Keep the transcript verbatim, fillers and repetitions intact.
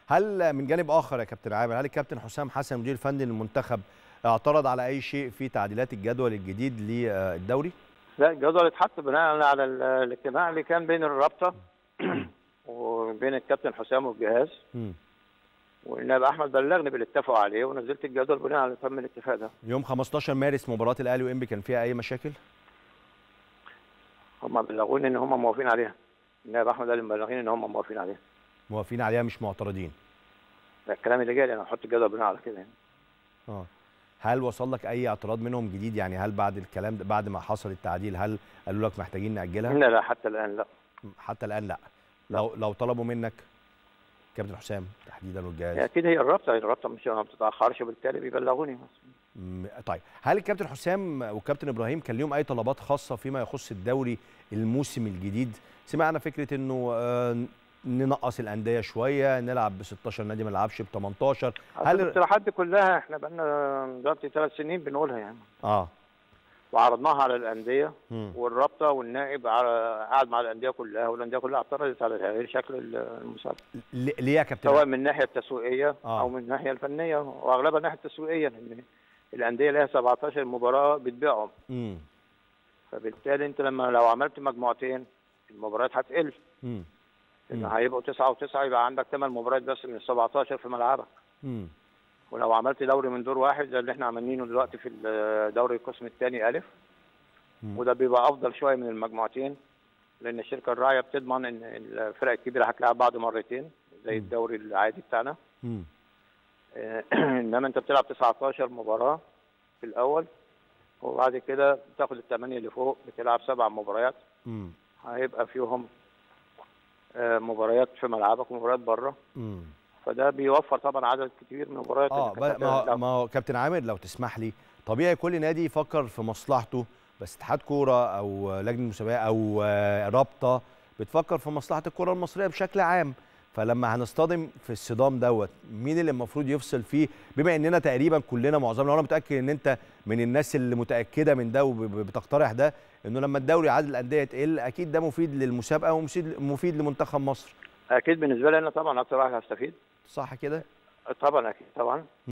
هل من جانب اخر يا كابتن عامر، هل الكابتن حسام حسن مدير الفني للمنتخب اعترض على اي شيء في تعديلات الجدول الجديد للدوري؟ لا، الجدول اتحط بناء على الاجتماع اللي كان بين الرابطه وبين الكابتن حسام والجهاز، والنائب احمد بلغني باللي اتفقوا عليه ونزلت الجدول بناء على تم الاتفاق ده. يوم خمستاشر مارس مباراه الاهلي وانبي كان فيها اي مشاكل؟ هم بلغوني ان هم موافقين عليها. النائب احمد قال مبلغين ان هم موافقين عليها. موافقين عليها مش معترضين؟ ده الكلام اللي جالي، انا هحط الجدول بناء على كده يعني. اه هل وصل لك اي اعتراض منهم جديد؟ يعني هل بعد الكلام ده، بعد ما حصل التعديل، هل قالوا لك محتاجين ناجلها؟ لا لا، حتى الان لا. حتى الان لا. لو لو طلبوا منك كابتن حسام تحديدا والجهاز؟ اكيد هي الرابطه، الرابطه مش ما بتتاخرش، بالتالي بيبلغوني بس. طيب هل الكابتن حسام والكابتن ابراهيم كان ليهم اي طلبات خاصه فيما يخص الدوري الموسم الجديد؟ سمعنا فكره انه آه ننقص الانديه شويه، نلعب ب ستاشر نادي ما نلعبش ب تمنتاشر. هل الاقتراحات دي كلها احنا بقالنا دلوقتي ثلاث سنين بنقولها يعني. اه وعرضناها على الانديه، والرابطه والنائب قعد مع الانديه كلها، والانديه كلها اعترضت على تغيير شكل المسابقه. ليه يا كابتن؟ سواء من الناحيه التسويقيه آه. او من الناحيه الفنيه، واغلبها الناحيه التسويقيه، لان الانديه لها سبعتاشر مباراه بتبيعهم. امم فبالتالي انت لما لو عملت مجموعتين المباريات هتقل. امم لان هيبقوا تسعة وتسعة، يبقى عندك ثمان مباريات بس من ال سبعتاشر في ملعبك. امم ولو عملت دوري من دور واحد زي اللي احنا عاملينه دلوقتي في الدوري القسم الثاني الف، مم. وده بيبقى افضل شويه من المجموعتين، لان الشركه الراعيه بتضمن ان الفرق الكبيره هتلعب بعض مرتين زي مم. الدوري العادي بتاعنا. انما انت بتلعب تسعتاشر مباراه في الاول، وبعد كده بتاخد الثمانيه اللي فوق، بتلعب سبع مباريات. مم. هيبقى فيهم مباريات في ملعبك ومباريات بره. فده بيوفر طبعا عدد كتير من المباريات. اه ما ما هو كابتن عامر لو تسمح لي، طبيعي كل نادي يفكر في مصلحته، بس اتحاد كوره او لجنه مسابقات او رابطه بتفكر في مصلحه الكره المصريه بشكل عام. فلما هنصطدم في الصدام دوت، مين اللي المفروض يفصل فيه؟ بما اننا تقريبا كلنا معظمنا، وانا متاكد ان انت من الناس اللي متاكده من ده وبتقترح ده، انه لما الدوري عدد الانديه تقل اكيد ده مفيد للمسابقه ومفيد لمنتخب مصر. اكيد بالنسبه لي انا طبعا اكتر واحد هستفيد. صح كده؟ طبعا اكيد طبعا.